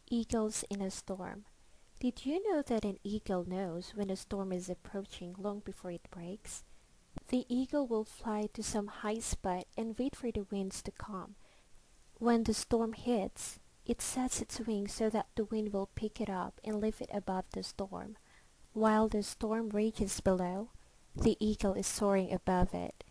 Eagles in a storm. Did you know that an eagle knows when a storm is approaching long before it breaks? The eagle will fly to some high spot and wait for the winds to calm. When the storm hits, it sets its wings so that the wind will pick it up and lift it above the storm. While the storm rages below, the eagle is soaring above it.